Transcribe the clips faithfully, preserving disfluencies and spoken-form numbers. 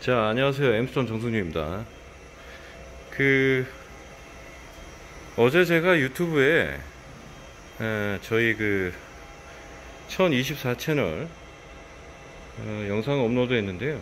자, 안녕하세요. 엠스톤 정승준입니다. 그 어제 제가 유튜브에 에, 저희 그 천이십사 채널 어, 영상 업로드 했는데요.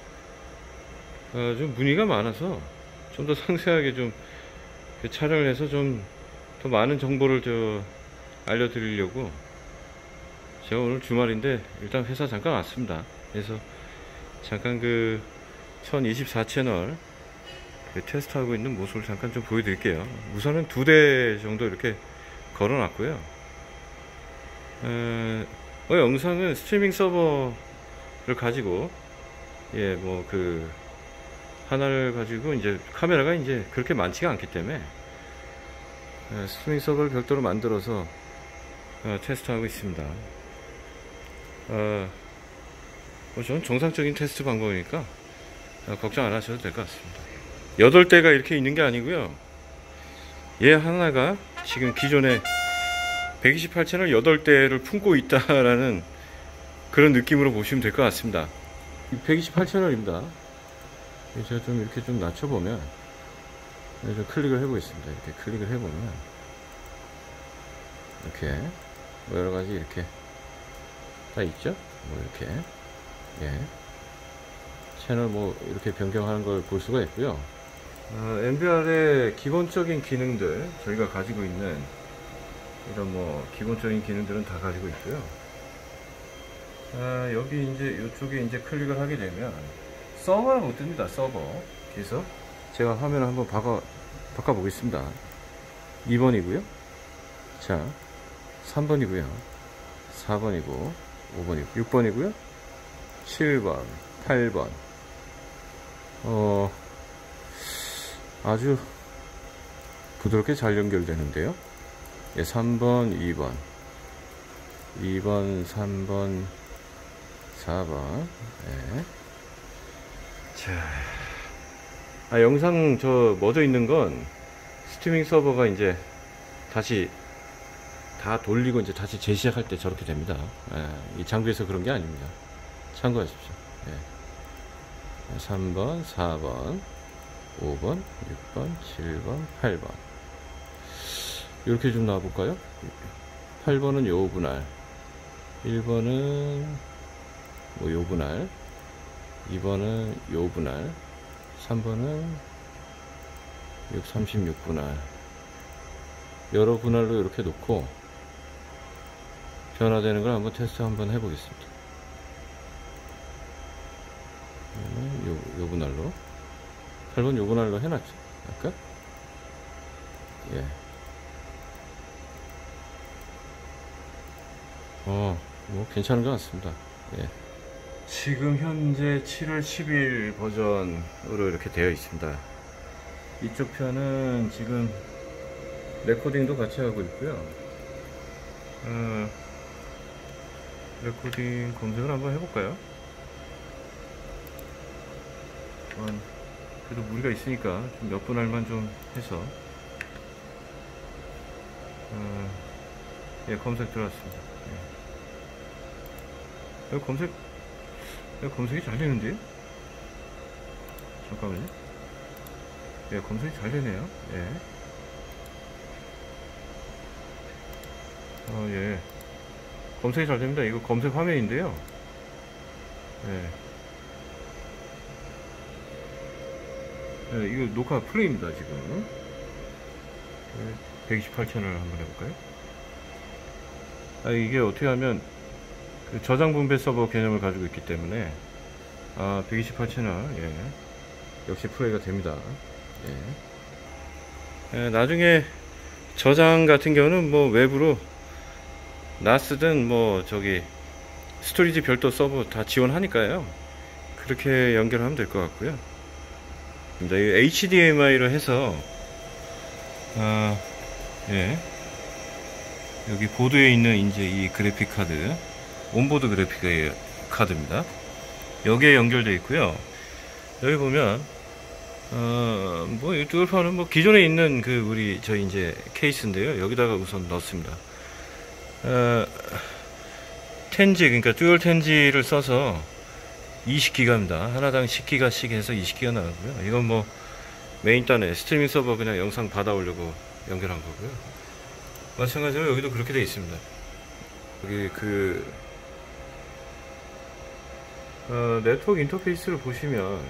어, 좀 문의가 많아서 좀 더 상세하게 좀 그 촬영을 해서 좀 더 많은 정보를 저 알려드리려고 제가 오늘 주말인데 일단 회사 잠깐 왔습니다. 그래서 잠깐 그 천이십사 채널 그 테스트하고 있는 모습을 잠깐 좀 보여드릴게요. 우선은 두 대 정도 이렇게 걸어 놨고요. 어, 어, 영상은 스트리밍 서버를 가지고 예 뭐 그 하나를 가지고 이제 카메라가 이제 그렇게 많지가 않기 때문에 어, 스트리밍 서버를 별도로 만들어서 어, 테스트하고 있습니다. 어, 뭐 저는 정상적인 테스트 방법이니까 어, 걱정 안 하셔도 될 것 같습니다. 여덟 대가 이렇게 있는 게 아니고요. 얘 하나가 지금 기존에 백이십팔 채널 여덟 대를 품고 있다라는 그런 느낌으로 보시면 될 것 같습니다. 백이십팔 채널입니다. 제가 좀 이렇게 좀 낮춰보면 좀 클릭을 해보겠습니다. 이렇게 클릭을 해보면 이렇게 뭐 여러가지 이렇게 다 있죠? 뭐 이렇게 예 채널 뭐 이렇게 변경하는 걸 볼 수가 있고요. 어, 엠비알의 기본적인 기능들 저희가 가지고 있는 이런 뭐 기본적인 기능들은 다 가지고 있고요. 아, 여기 이제 이쪽에 이제 클릭을 하게 되면 서버는 못 뜹니다. 서버. 그래서 제가 화면을 한번 바꿔 바꿔 보겠습니다. 이 번이고요. 자, 삼 번이고요. 사 번이고 오 번이고 육 번이고요. 칠 번, 팔 번. 어, 아주 부드럽게 잘 연결되는데요. 예, 삼 번, 이 번, 이 번, 삼 번, 사 번. 예. 자, 아, 영상 저 멎어 있는 건 스트리밍 서버가 이제 다시 다 돌리고 이제 다시 재시작할 때 저렇게 됩니다. 예, 이 장비에서 그런 게 아닙니다. 참고하십시오. 예. 삼 번, 사 번, 오 번, 육 번, 칠 번, 팔 번. 이렇게 좀 나와볼까요? 팔 번은 요 분할, 일 번은 뭐 요 분할, 이 번은 요 분할, 삼 번은 육백삼십육 분할. 여러 분할로 이렇게 놓고 변화되는 걸 한번 테스트 한번 해보겠습니다. 요, 요 분할로 팔 번 요 분할로 해놨죠. 아까 예. 어, 뭐 괜찮은 것 같습니다. 예. 지금 현재 칠월 십일 버전으로 이렇게 되어 있습니다. 이쪽 편은 지금 레코딩도 같이 하고 있고요. 어, 레코딩 검색을 한번 해볼까요? 어, 그래도 무리가 있으니까 좀 몇 분할만 좀 해서 어, 예, 검색 들어왔습니다. 예. 여기 검색 여기 검색이 잘 되는데요? 잠깐만요. 예, 검색이 잘 되네요. 예. 어, 예. 검색이 잘 됩니다. 이거 검색 화면인데요. 예. 예, 이거 녹화 플레이입니다, 지금. 예, 백이십팔 채널 한번 해볼까요? 아, 이게 어떻게 하면 그 저장 분배 서버 개념을 가지고 있기 때문에 아, 백이십팔 채널 예, 역시 플레이가 됩니다. 예. 예, 나중에 저장 같은 경우는 뭐 외부로 나스든 뭐 저기 스토리지 별도 서버 다 지원하니까요. 그렇게 연결하면 될 것 같고요. 에이치디엠아이로 해서 아, 예. 여기 보드에 있는 이제 이 그래픽 카드 온보드 그래픽 카드입니다. 여기에 연결되어 있고요. 여기 보면 어, 뭐 이쪽을 파는 뭐 기존에 있는 그 우리 저 이제 케이스인데요. 여기다가 우선 넣습니다. 어, 텐지 그러니까 듀얼 텐지를 써서 이십 기가입니다. 하나당 십 기가씩 해서 이십 기가 나가고요. 이건 뭐 메인단에 스트리밍 서버 그냥 영상 받아 오려고 연결한 거고요. 마찬가지로 여기도 그렇게 되어 있습니다. 여기 그 어, 네트워크 인터페이스를 보시면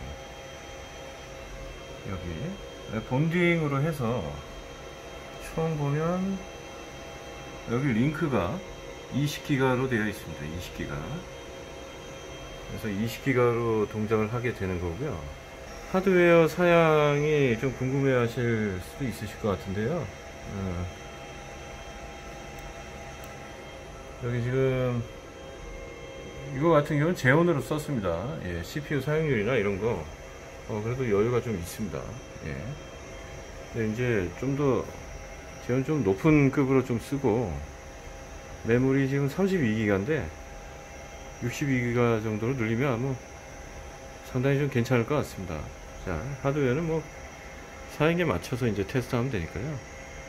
여기 본딩으로 해서 총 보면 여기 링크가 이십 기가로 되어 있습니다. 이십 기가. 그래서 이십 기가로 동작을 하게 되는 거고요. 하드웨어 사양이 좀 궁금해 하실 수도 있으실 것 같은데요. 어, 여기 지금 이거 같은 경우는 제온으로 썼습니다. 예, 씨피유 사용률이나 이런 거 어, 그래도 여유가 좀 있습니다. 예. 근데 이제 좀 더 제온 좀 높은 급으로 좀 쓰고 메모리 지금 삼십이 기가인데 육십이 기가 정도로 늘리면 뭐 상당히 좀 괜찮을 것 같습니다. 자, 하드웨어는 뭐 사양에 맞춰서 이제 테스트하면 되니까요.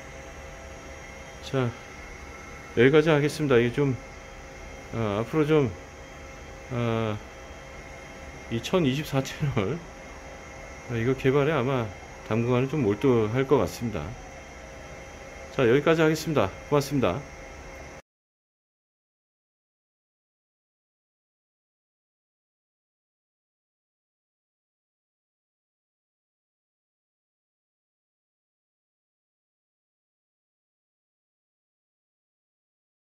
자, 여기까지 하겠습니다. 이게 좀 어, 앞으로 좀 어, 이 천이십사 채널 어, 이거 개발에 아마 당분간은 좀 몰두할 것 같습니다. 자, 여기까지 하겠습니다. 고맙습니다.